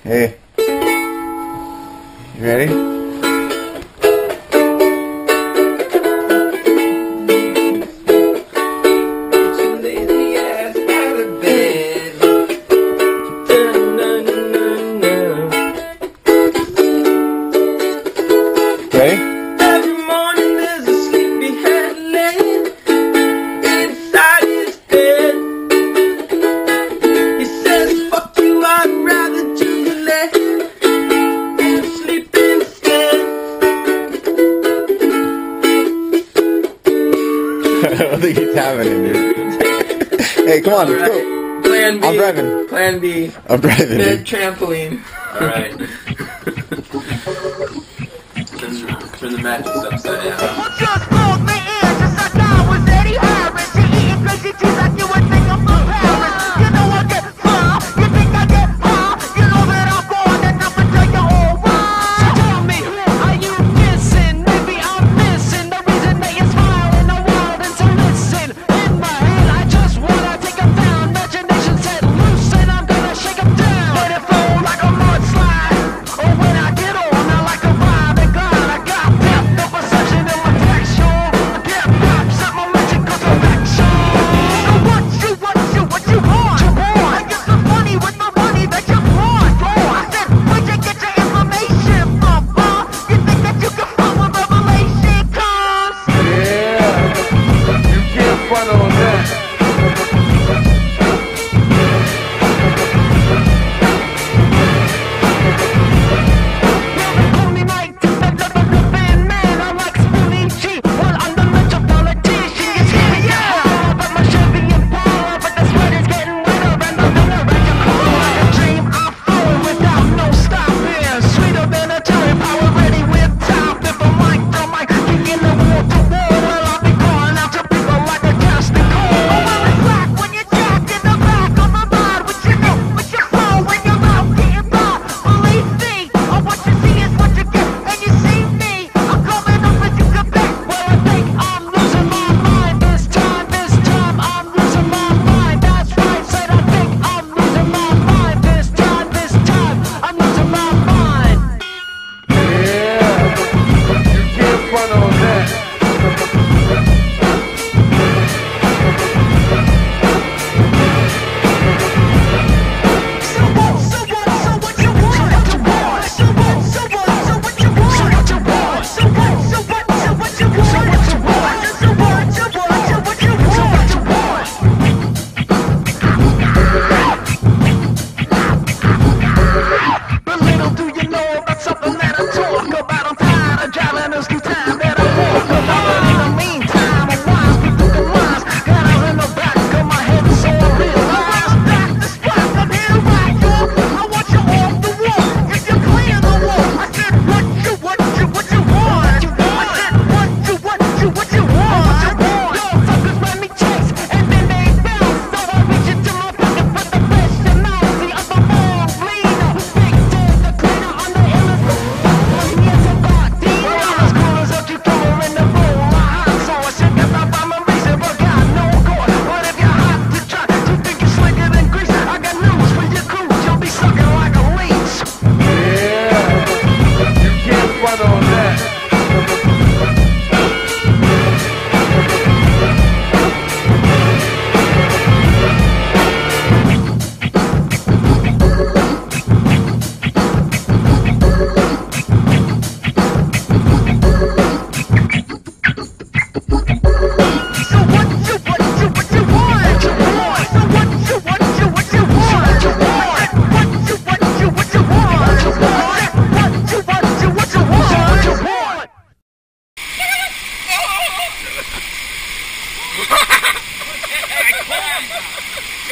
Hey. You ready? Okay. Every morning there's a sleepyhead laying inside his bed. He says, fuck you, I'd rather jubilate and sleep instead. I don't think he's having it, dude. Hey, come on, let's go. Plan B. I'm driving. Plan B. I'm driving, Bed dude. trampoline. Alright. Turn the mattress upside down. Just told me in since I died was Eddie Harris. She eating crazy cheese like you would think I'm from Paris. You know I get far, you think I get high. You know that I'm going enough until you're all right. So tell me, are you missing? Maybe I'm missing the reason that you smile in the world. And so listen, in my head I just wanna take 'em down. Imagination set loose and I'm gonna shake 'em down. Let it flow like a mudslide. Oh, when I get on, I like a vibe and glide. I got depth of perception in my texture. Get back, set my magic cause I'm action. So what you want? I get some money with the money that you want. I said, where'd you get your information from, huh? You think that you can fuck when revelation comes? Yeah, you can't front on that.